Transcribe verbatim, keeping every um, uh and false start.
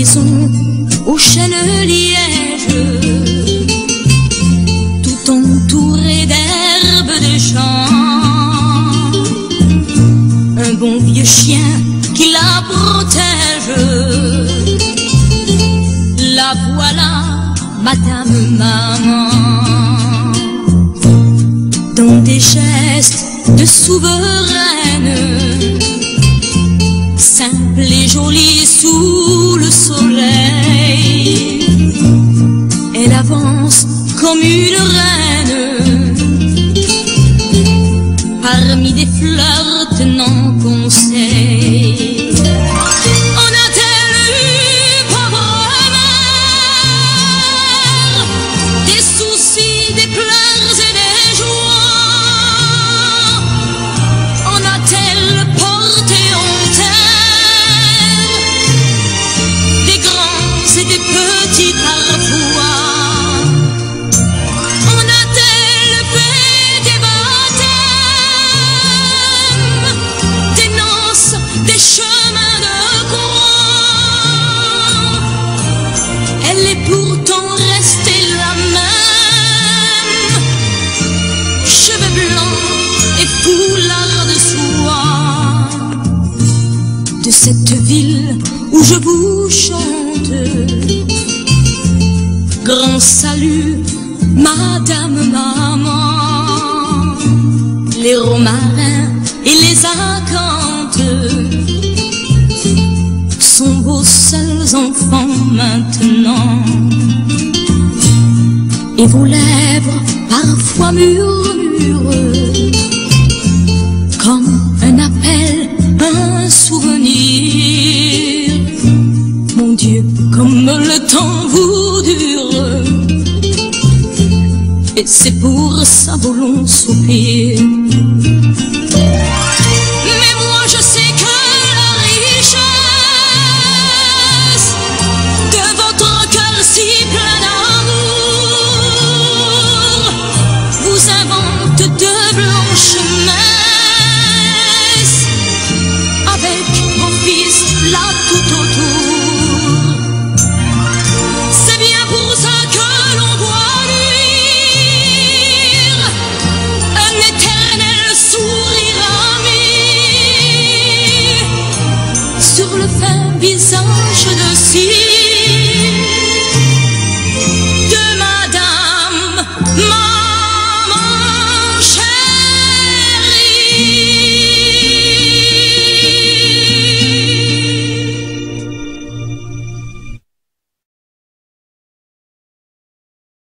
maison au chêne liège, tout entouré d'herbes de champs, un bon vieux chien qui la protège. La voilà, Madame Maman, dans des gestes de souveraine, simple et jolie sous le soleil. Elle avance comme une reine parmi des fleurs tenant conseil. On a-t-elle eu, pauvre mère, des soucis, des pleurs et des joies? On a-t-elle porté en terre des grands et des petits parfois? Pourtant restée la même, cheveux blancs et foulard de soie. De cette ville où je vous chante, grand salut, Madame Maman. Les romarins et les acanthes sont vos seuls enfants maintenant, et vos lèvres parfois murmurent comme un appel, un souvenir. Mon Dieu, comme le temps vous dure, et c'est pour ça vos longs soupirs.